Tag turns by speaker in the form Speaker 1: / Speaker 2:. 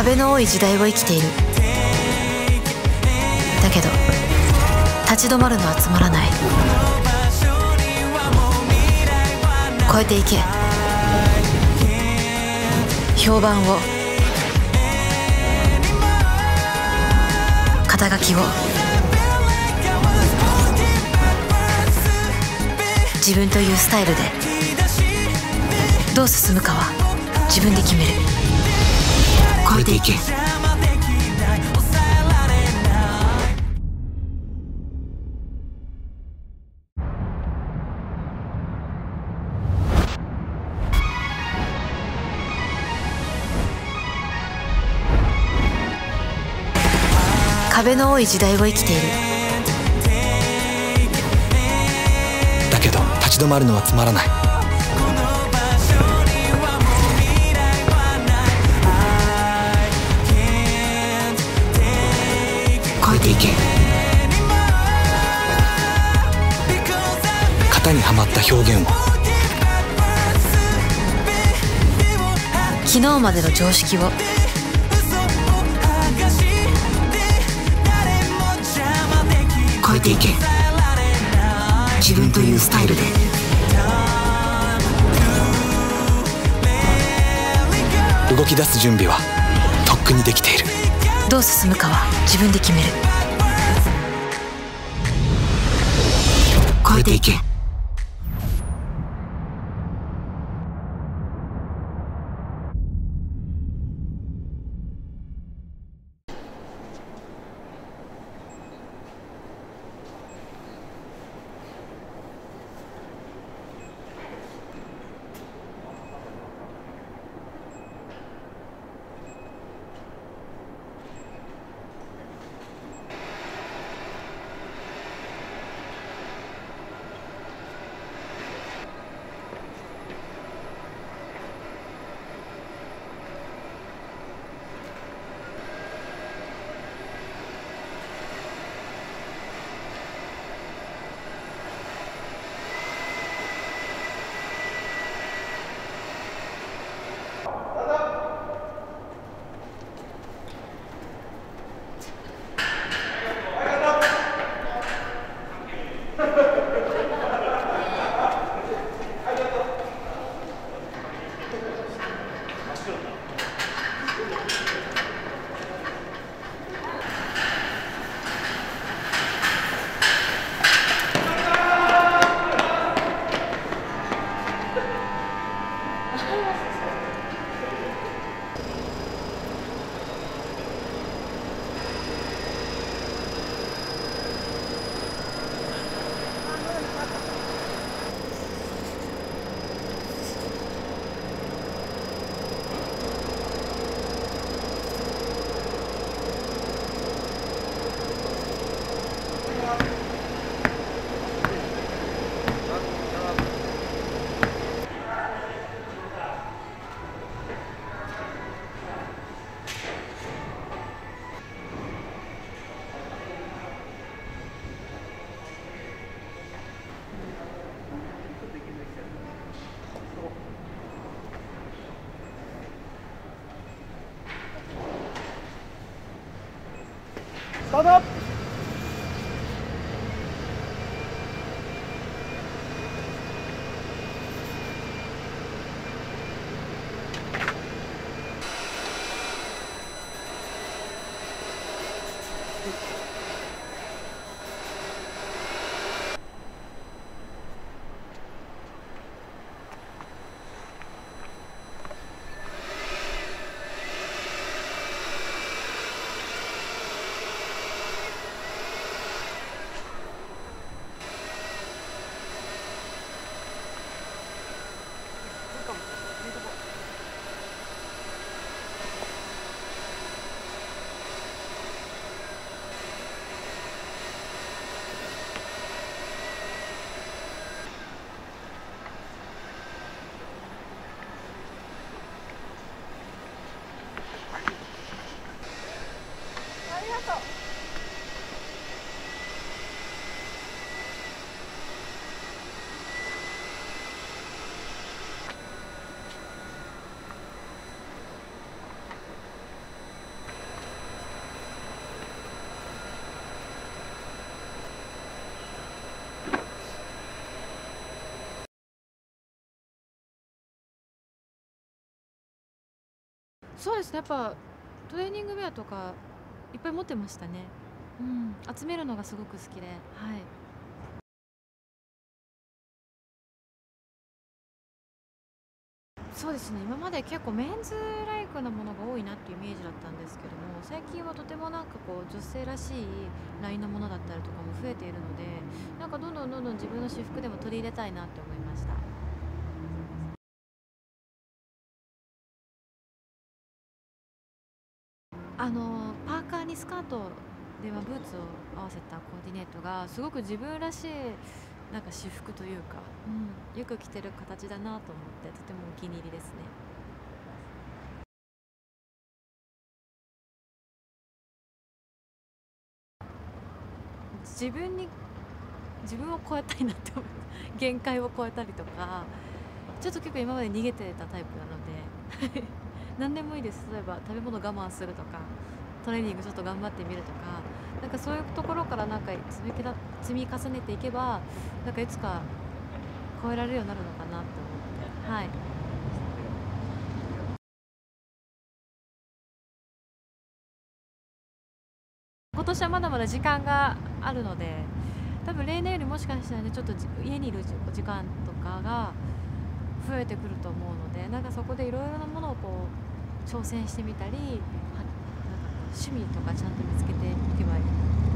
Speaker 1: 壁の多い時代を生きている。だけど立ち止まるのはつまらない。超えていけ。評判を、肩書きを、自分というスタイルでどう進むかは自分で決める。超えていけ。壁の多い時代を生きている。
Speaker 2: だけど立ち止まるのはつまらない。超えていけ。型にはまった表現を、
Speaker 1: 昨日までの常識を、
Speaker 2: 超えていけ。自分というスタイルで動き出す準備はとっくにできている。
Speaker 1: どう進むかは自分で決める。
Speaker 2: 超えていけ。
Speaker 3: スタート。
Speaker 1: そうですね、やっぱトレーニングウェアとかいっぱい持ってましたね。うん、集めるのがすごく好きで、はい。そうですね、今まで結構メンズライクなものが多いなっていうイメージだったんですけども、最近はとてもなんかこう女性らしいラインのものだったりとかも増えているので、なんかどんどんどんどん自分の私服でも取り入れたいなって思いました。パーカーにスカートではブーツを合わせたコーディネートがすごく自分らしいなんか私服というか、よく着てる形だなと思ってとてもお気に入りですね。自分に自分を超えたいなって思う限界を超えたりとか、ちょっと結構今まで逃げてたタイプなので何でもいいです。例えば食べ物我慢するとか、トレーニングちょっと頑張ってみるとか、なんかそういうところからなんか積み重ねていけば、なんかいつか超えられるようになるのかなって思って、はい。今年はまだまだ時間があるので、多分例年よりもしかしたらね、ちょっと家にいる時間とかが増えてくると思うので、なんかそこでいろいろなものをこう挑戦してみたり、なんかこう趣味とかちゃんと見つけていけばいい